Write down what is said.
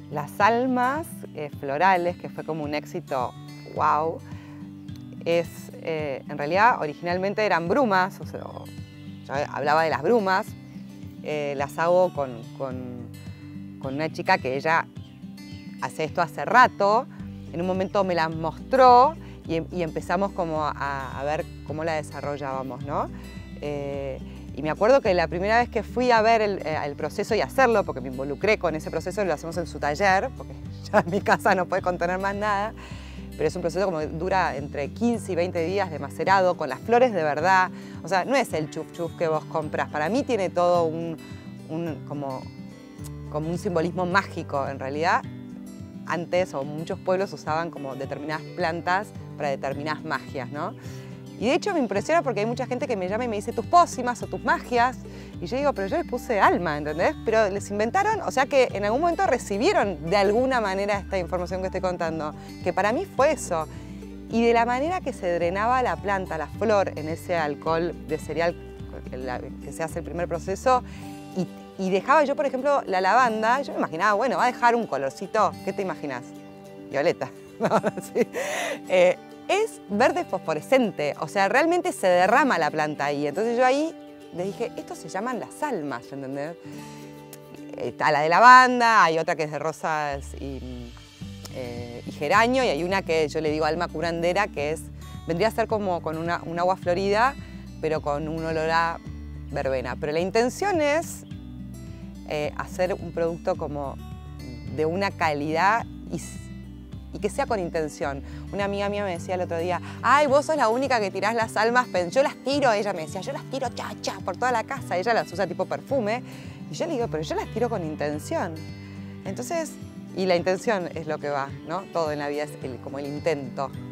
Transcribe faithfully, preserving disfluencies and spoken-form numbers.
Las almas eh, florales, que fue como un éxito wow, es, eh, en realidad originalmente eran brumas, o sea, yo hablaba de las brumas, eh, las hago con, con, con una chica que ella hace esto hace rato, en un momento me las mostró y, y empezamos como a, a ver cómo la desarrollábamos, ¿no? Eh, y me acuerdo que la primera vez que fui a ver el, el proceso y hacerlo, porque me involucré con ese proceso, lo hacemos en su taller, porque ya en mi casa no puede contener más nada, pero es un proceso como que dura entre quince y veinte días de macerado, con las flores de verdad. O sea, no es el chuf chuf que vos compras. Para mí tiene todo un, un, como, como un simbolismo mágico. En realidad, antes o muchos pueblos usaban como determinadas plantas para determinadas magias, ¿no? Y de hecho me impresiona porque hay mucha gente que me llama y me dice tus pócimas o tus magias. Y yo digo, pero yo les puse alma, ¿entendés? Pero les inventaron, o sea que en algún momento recibieron de alguna manera esta información que estoy contando, que para mí fue eso. Y de la manera que se drenaba la planta, la flor, en ese alcohol de cereal que se hace el primer proceso, y, y dejaba yo, por ejemplo, la lavanda, yo me imaginaba, bueno, va a dejar un colorcito, ¿qué te imaginas? Violeta. No, sí. eh, es verde fosforescente, o sea, realmente se derrama la planta ahí. Entonces yo ahí les dije, estos se llaman las almas, ¿entendés? Está la de lavanda, hay otra que es de rosas y, eh, y geranio, y hay una que yo le digo alma curandera, que es, vendría a ser como con una, un agua florida, pero con un olor a verbena. Pero la intención es eh, hacer un producto como de una calidad y y que sea con intención. Una amiga mía me decía el otro día, ay, vos sos la única que tirás las almas, yo las tiro, ella me decía, yo las tiro cha, cha, por toda la casa, ella las usa tipo perfume, y yo le digo, pero yo las tiro con intención. Entonces, y la intención es lo que va, ¿no? Todo en la vida es el, como el intento.